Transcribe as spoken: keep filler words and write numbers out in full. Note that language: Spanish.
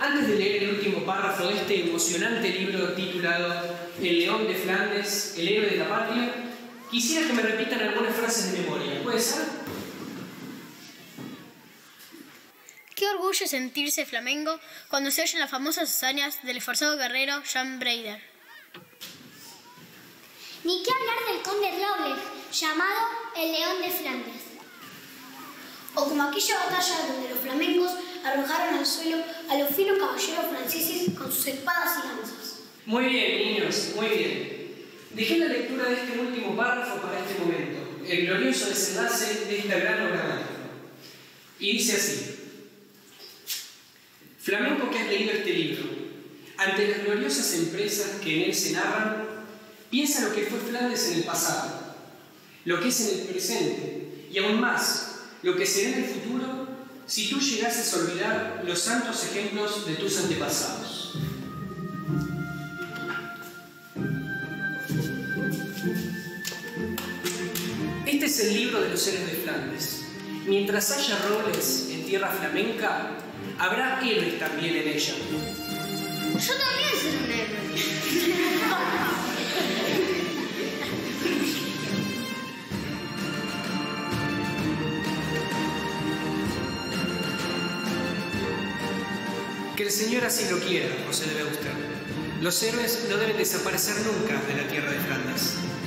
Antes de leer el último párrafo de este emocionante libro titulado El León de Flandes, el héroe de la patria, quisiera que me repitan algunas frases de memoria. ¿Puede ser? Qué orgullo sentirse flamengo cuando se oyen las famosas hazañas del esforzado guerrero Jan Breider. Ni qué hablar del conde Robles, llamado el León de Flandes. O como aquella batalla donde los flamencos arrojaron al suelo a los finos caballeros franceses con sus espadas y lanzas. Muy bien, niños, muy bien. Dejé la lectura de este último párrafo para este momento, el glorioso desenlace de esta gran obra maestra. Y dice así: Flamenco que has leído este libro, ante las gloriosas empresas que en él se narran, piensa lo que fue Flandes en el pasado, lo que es en el presente y aún más, lo que será en el futuro si tú llegases a olvidar los santos ejemplos de tus antepasados. Este es el libro de los héroes de Flandes. Mientras haya robles en tierra flamenca, habrá héroes también en ella. Yo también soy un héroe. Que el Señor así lo quiera, José de Beuster. Los héroes no deben desaparecer nunca de la tierra de Flandes.